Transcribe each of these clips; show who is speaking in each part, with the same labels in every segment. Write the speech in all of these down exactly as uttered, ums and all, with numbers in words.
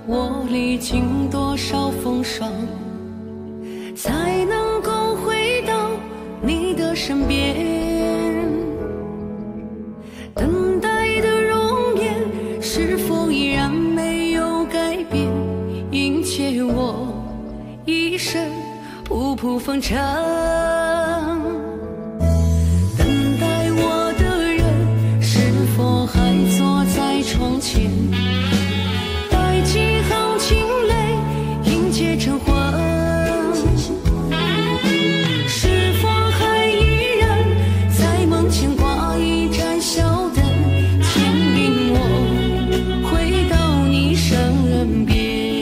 Speaker 1: 我历经多少风霜，才能够回到你的身边？等待的容颜是否依然没有改变，迎接我一生仆仆风尘？等待我的人是否还坐在窗前，带几行清泪迎接晨昏？是否还依然在梦前挂一盏小灯，牵引我回到你身边？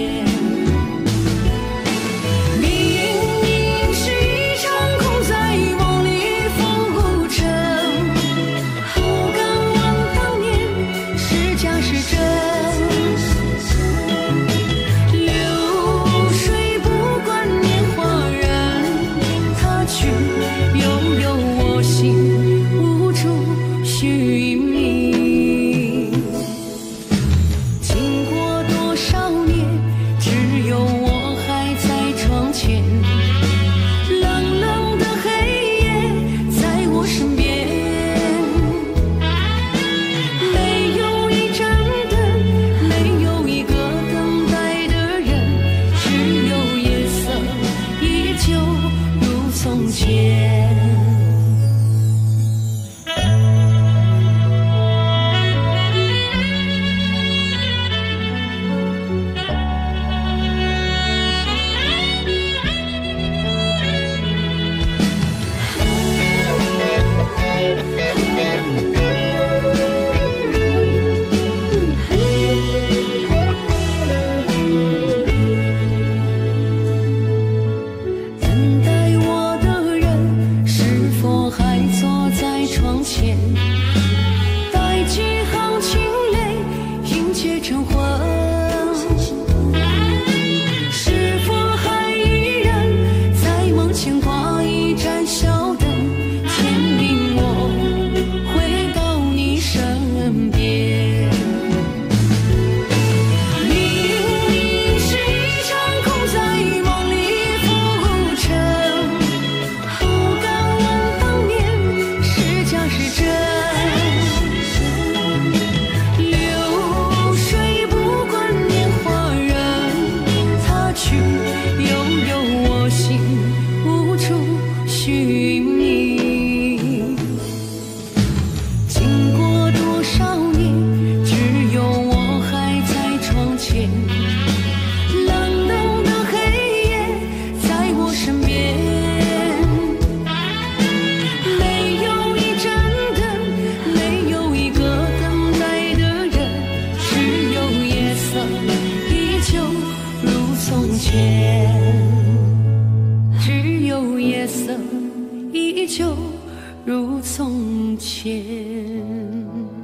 Speaker 1: 只有夜色依旧如从前。